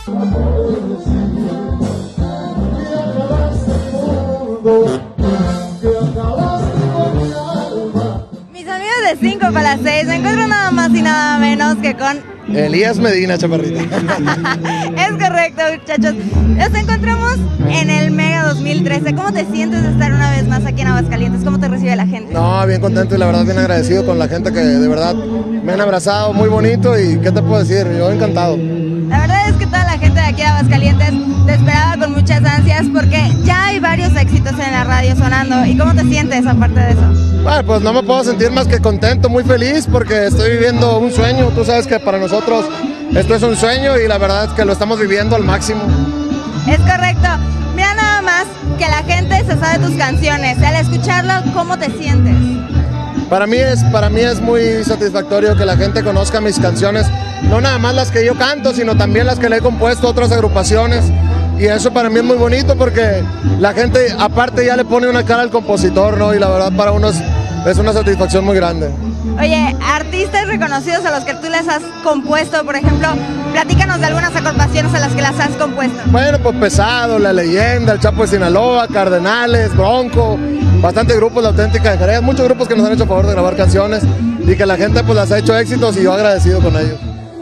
Mis amigos de 5 para las 6, me encuentro nada más y nada menos que con Elías Medina, chaparrita. Es correcto, muchachos. Nos encontramos en el Mega 2013. ¿Cómo te sientes de estar una vez más aquí en Aguascalientes? ¿Cómo te recibe la gente? No, bien contento y la verdad bien agradecido con la gente que de verdad me han abrazado muy bonito y ¿qué te puedo decir? Yo encantado. La verdad es que toda la gente de aquí de Aguascalientes te esperaba con muchas ansias porque ya hay varios éxitos en la radio sonando. ¿Y cómo te sientes aparte de eso? Bueno, pues no me puedo sentir más que contento, muy feliz porque estoy viviendo un sueño. Tú sabes que para nosotros esto es un sueño y la verdad es que lo estamos viviendo al máximo. Es correcto. Mira nada más que la gente se sabe tus canciones. Al escucharlo, ¿cómo te sientes? Para mí es muy satisfactorio que la gente conozca mis canciones, no nada más las que yo canto, sino también las que le he compuesto a otras agrupaciones. Y eso para mí es muy bonito porque la gente aparte ya le pone una cara al compositor, ¿no? Y la verdad para uno es una satisfacción muy grande. Oye, artistas reconocidos a los que tú les has compuesto, por ejemplo, platícanos de algunas agrupaciones a las que las has compuesto. Bueno, pues Pesado, La Leyenda, El Chapo de Sinaloa, Cardenales, Bronco, bastantes grupos, La Auténtica de Jerez, muchos grupos que nos han hecho favor de grabar canciones y que la gente pues las ha hecho éxitos y yo agradecido con ellos.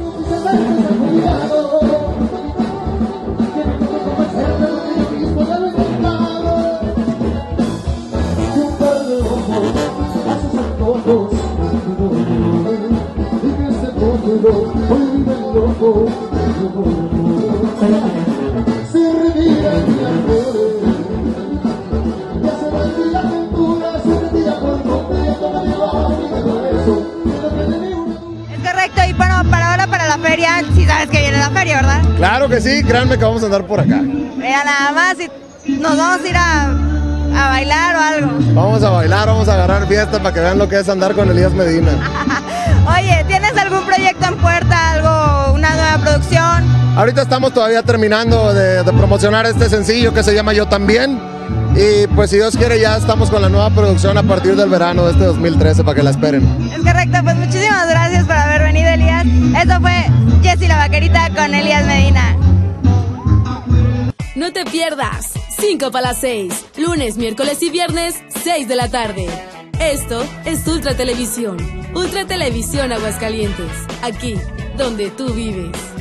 Es correcto, y bueno, para ahora, para la feria, sí sabes que viene la feria, ¿verdad? Claro que sí, créanme que vamos a andar por acá. Mira, nada más, y nos vamos a ir a bailar o algo. Vamos a bailar, vamos a agarrar fiesta para que vean lo que es andar con Elías Medina. Oye, ¿tienes algún proyecto en puerta, algo, una nueva producción? Ahorita estamos todavía terminando de promocionar este sencillo que se llama Yo También. Y pues si Dios quiere ya estamos con la nueva producción a partir del verano de este 2013 para que la esperen. Es correcto, pues muchísimas gracias por haber venido, Elías. Eso fue Jessie la Vaquerita con Elías Medina. No te pierdas 5 para las 6, lunes, miércoles y viernes, 6 de la tarde. Esto es Ultra Televisión. Ultra Televisión Aguascalientes, aquí donde tú vives.